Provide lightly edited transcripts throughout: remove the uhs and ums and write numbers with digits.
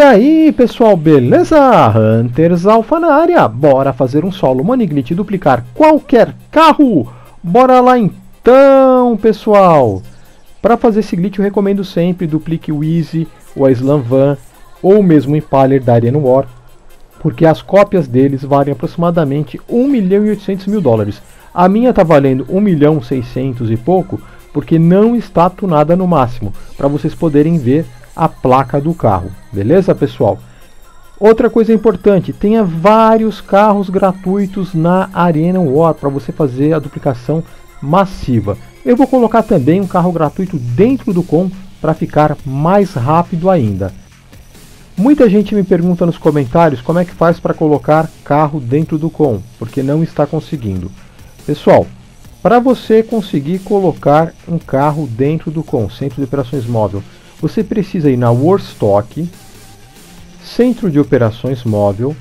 aí pessoal, beleza? Hunters Alpha na área, bora fazer um solo money glitch e duplicar qualquer carro? Bora lá então pessoal! Para fazer esse glitch eu recomendo sempre duplique o Easy, o Islam Van ou mesmo o Impaler da Arena War, porque as cópias deles valem aproximadamente 1.800.000 dólares. A minha tá valendo 1.600.000 e pouco, porque não está tunada no máximo, para vocês poderem ver a placa do carro, beleza pessoal? Outra coisa importante, tenha vários carros gratuitos na Arena War para você fazer a duplicação massiva. Eu vou colocar também um carro gratuito dentro do com para ficar mais rápido ainda. Muita gente me pergunta nos comentários como é que faz para colocar carro dentro do com, porque não está conseguindo. Pessoal, para você conseguir colocar um carro dentro do com, Centro de Operações Móvel, você precisa ir na Warstock, Centro de Operações Móvel,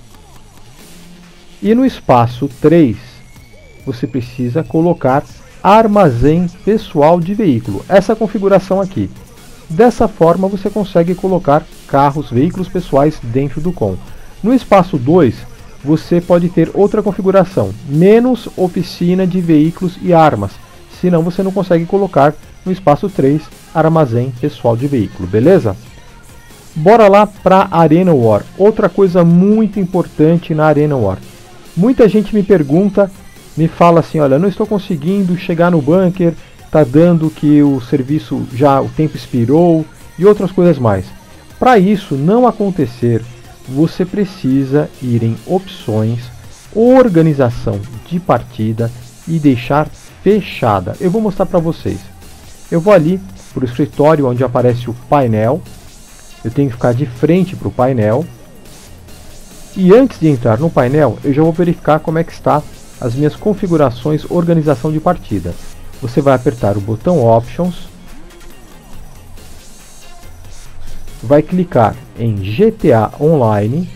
e no espaço 3 você precisa colocar Armazém Pessoal de Veículo, essa configuração aqui. Dessa forma você consegue colocar carros, veículos pessoais dentro do com. No espaço 2 você pode ter outra configuração, menos oficina de veículos e armas, senão você não consegue colocar no espaço 3 armazém pessoal de veículo, beleza? Bora lá para Arena War. Outra coisa muito importante na Arena War. Muita gente me pergunta, me fala assim, olha, não estou conseguindo chegar no bunker, tá dando que o serviço já, o tempo expirou e outras coisas mais. Para isso não acontecer, você precisa ir em opções, organização de partida e deixar fechada. Eu vou mostrar para vocês. Eu vou ali para o escritório onde aparece o painel. Eu tenho que ficar de frente para o painel. E antes de entrar no painel, eu já vou verificar como é que está as minhas configurações organização de partida. Você vai apertar o botão Options. Vai clicar em GTA Online.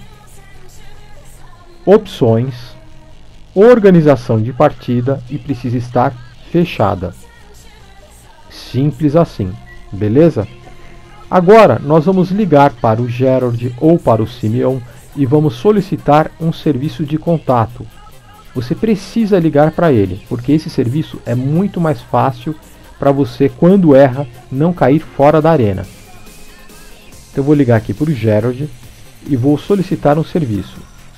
Opções. Organização de partida e precisa estar fechada. Simples assim, beleza? Agora nós vamos ligar para o Gerald ou para o Simeon e vamos solicitar um serviço de contato. Você precisa ligar para ele, porque esse serviço é muito mais fácil para você, quando erra, não cair fora da arena. Então eu vou ligar aqui para o Gerald e vou solicitar um serviço.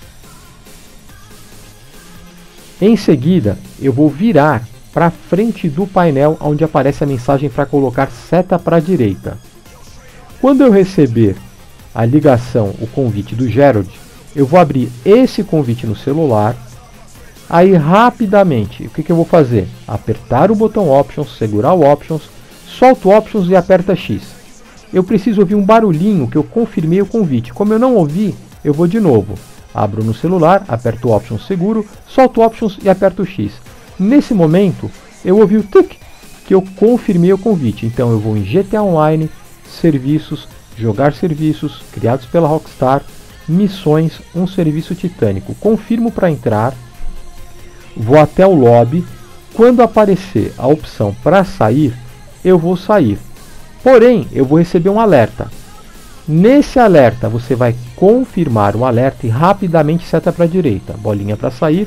Em seguida, eu vou virar para frente do painel onde aparece a mensagem para colocar seta para a direita. Quando eu receber a ligação, o convite do Gerald, eu vou abrir esse convite no celular. Aí rapidamente, o que eu vou fazer? Apertar o botão Options, segurar o Options, solto o Options e aperta X. Eu preciso ouvir um barulhinho que eu confirmei o convite. Como eu não ouvi, eu vou de novo. Abro no celular, aperto o Options seguro, solto o Options e aperto X. Nesse momento, eu ouvi o tic, que eu confirmei o convite. Então eu vou em GTA Online, Serviços, Jogar Serviços, criados pela Rockstar, Missões, um serviço titânico. Confirmo para entrar, vou até o lobby. Quando aparecer a opção para sair, eu vou sair. Porém, eu vou receber um alerta. Nesse alerta, você vai confirmar o alerta e rapidamente seta para a direita, bolinha para sair.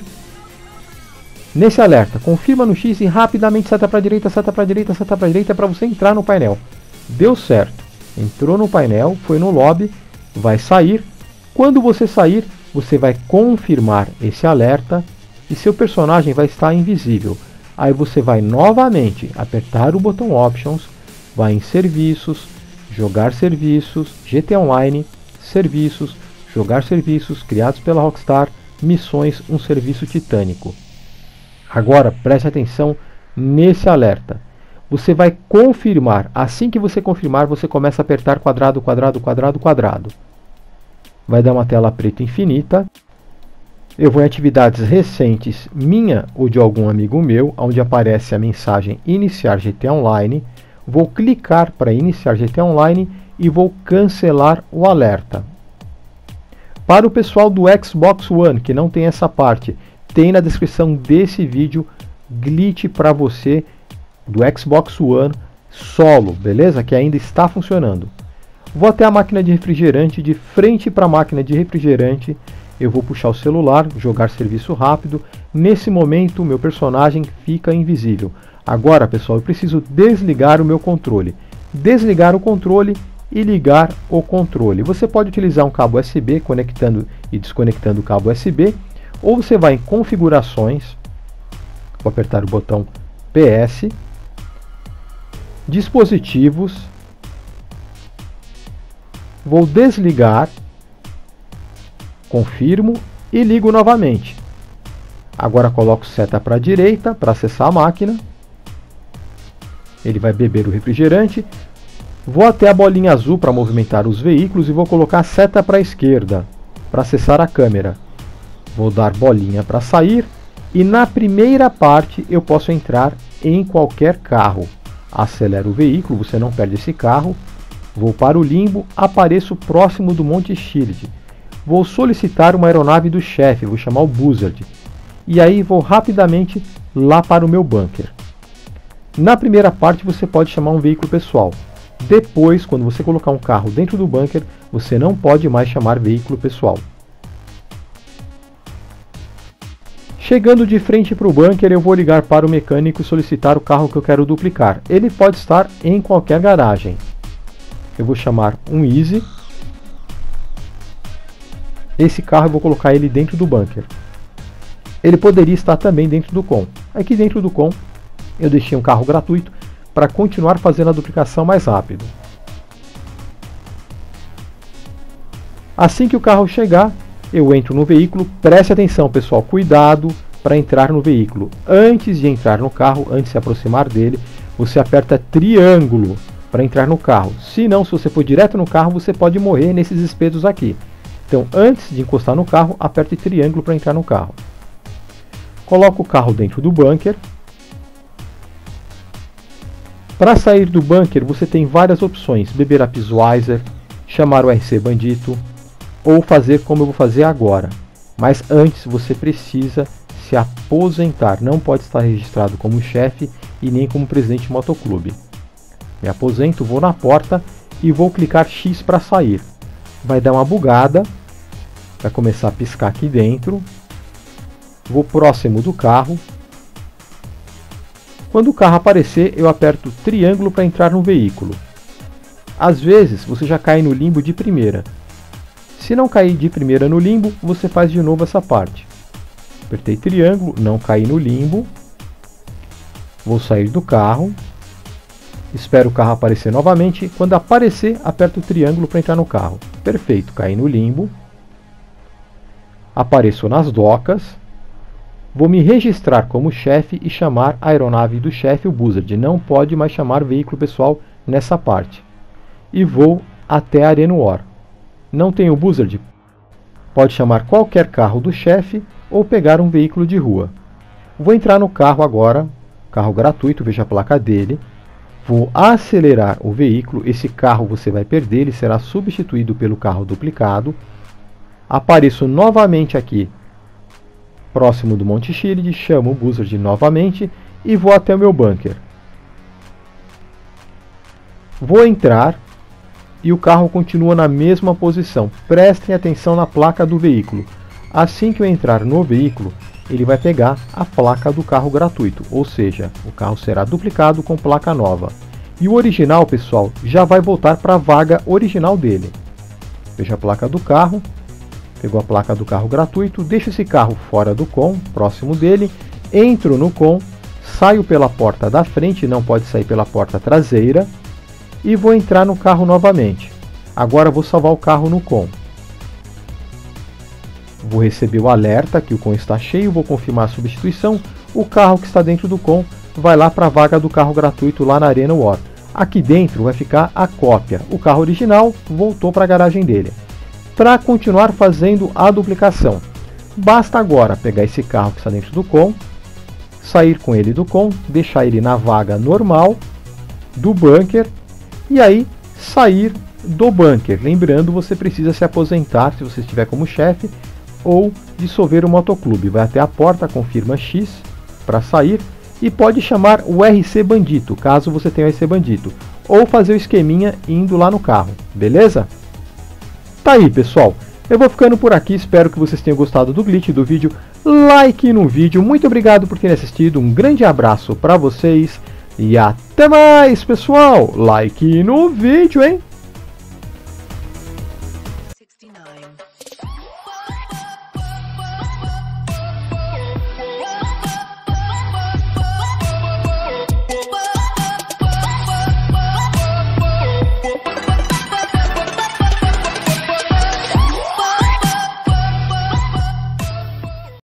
Nesse alerta, confirma no X e rapidamente seta para a direita, seta para a direita, seta para a direita para você entrar no painel. Deu certo. Entrou no painel, foi no lobby, vai sair. Quando você sair, você vai confirmar esse alerta e seu personagem vai estar invisível. Aí você vai novamente apertar o botão Options, vai em Serviços, Jogar Serviços, GTA Online, Serviços, Jogar Serviços, criados pela Rockstar, Missões, um serviço titânico. Agora preste atenção nesse alerta. Você vai confirmar. Assim que você confirmar, você começa a apertar quadrado, quadrado, quadrado, quadrado. Vai dar uma tela preta infinita. Eu vou em atividades recentes, minha ou de algum amigo meu, onde aparece a mensagem Iniciar GTA Online. Vou clicar para iniciar GTA Online e vou cancelar o alerta. Para o pessoal do Xbox One, que não tem essa parte, tem na descrição desse vídeo glitch para você do Xbox One solo, beleza? Que ainda está funcionando. Vou até a máquina de refrigerante, de frente para a máquina de refrigerante, eu vou puxar o celular, jogar serviço rápido. Nesse momento, o meu personagem fica invisível. Agora, pessoal, eu preciso desligar o meu controle. Desligar o controle e ligar o controle. Você pode utilizar um cabo USB, conectando e desconectando o cabo USB, ou você vai em configurações, vou apertar o botão PS, dispositivos, vou desligar, confirmo e ligo novamente. Agora coloco seta para a direita para acessar a máquina. Ele vai beber o refrigerante. Vou até a bolinha azul para movimentar os veículos e vou colocar a seta para a esquerda para acessar a câmera. Vou dar bolinha para sair e na primeira parte eu posso entrar em qualquer carro. Acelero o veículo, você não perde esse carro. Vou para o limbo, apareço próximo do Monte Shield. Vou solicitar uma aeronave do chefe, vou chamar o Buzzard. E aí vou rapidamente lá para o meu bunker. Na primeira parte você pode chamar um veículo pessoal. Depois, quando você colocar um carro dentro do bunker, você não pode mais chamar veículo pessoal. Chegando de frente para o bunker, eu vou ligar para o mecânico e solicitar o carro que eu quero duplicar. Ele pode estar em qualquer garagem. Eu vou chamar um Easy. Esse carro eu vou colocar ele dentro do bunker. Ele poderia estar também dentro do com. Aqui dentro do com eu deixei um carro gratuito para continuar fazendo a duplicação mais rápido. Assim que o carro chegar, eu entro no veículo. Preste atenção, pessoal, cuidado para entrar no veículo. Antes de entrar no carro, antes de se aproximar dele, você aperta triângulo para entrar no carro. Se não, se você for direto no carro, você pode morrer nesses espetos aqui. Então, antes de encostar no carro, aperte triângulo para entrar no carro. Coloco o carro dentro do bunker. Para sair do bunker, você tem várias opções. Beber a Pissweiser, chamar o RC Bandito, ou fazer como eu vou fazer agora. Mas antes você precisa se aposentar. Não pode estar registrado como chefe e nem como presidente de motoclube. Me aposento, vou na porta e vou clicar X para sair. Vai dar uma bugada, vai começar a piscar aqui dentro. Vou próximo do carro. Quando o carro aparecer, eu aperto triângulo para entrar no veículo. Às vezes você já cai no limbo de primeira. Se não cair de primeira no limbo, você faz de novo essa parte. Apertei triângulo, não caí no limbo. Vou sair do carro. Espero o carro aparecer novamente. Quando aparecer, aperto o triângulo para entrar no carro. Perfeito, caí no limbo. Apareço nas docas. Vou me registrar como chefe e chamar a aeronave do chefe, o Buzzard. Não pode mais chamar veículo pessoal nessa parte. E vou até a Arena War. Não tem o Buzzard? Pode chamar qualquer carro do chefe ou pegar um veículo de rua. Vou entrar no carro agora, carro gratuito, veja a placa dele. Vou acelerar o veículo, esse carro você vai perder, ele será substituído pelo carro duplicado. Apareço novamente aqui, próximo do Monte Shield, chamo o Buzzard novamente e vou até o meu bunker. Vou entrar e o carro continua na mesma posição. Prestem atenção na placa do veículo. Assim que eu entrar no veículo, ele vai pegar a placa do carro gratuito, ou seja, o carro será duplicado com placa nova. E o original, pessoal, já vai voltar para a vaga original dele. Veja a placa do carro. Pegou a placa do carro gratuito, deixo esse carro fora do com, próximo dele, entro no com, saio pela porta da frente, não pode sair pela porta traseira, e vou entrar no carro novamente. Agora vou salvar o carro no com. Vou receber o alerta que o com está cheio, vou confirmar a substituição, o carro que está dentro do com vai lá para a vaga do carro gratuito lá na Arena War. Aqui dentro vai ficar a cópia, o carro original voltou para a garagem dele. Para continuar fazendo a duplicação, basta agora pegar esse carro que está dentro do com, sair com ele do com, deixar ele na vaga normal do bunker e aí sair do bunker. Lembrando, você precisa se aposentar se você estiver como chefe ou dissolver o motoclube. Vai até a porta, confirma X para sair e pode chamar o RC Bandito, caso você tenha o RC Bandito. ou fazer o esqueminha indo lá no carro, beleza? Tá aí, pessoal. Eu vou ficando por aqui, espero que vocês tenham gostado do glitch do vídeo. Like no vídeo, muito obrigado por terem assistido, um grande abraço para vocês e até mais, pessoal. Like no vídeo, hein?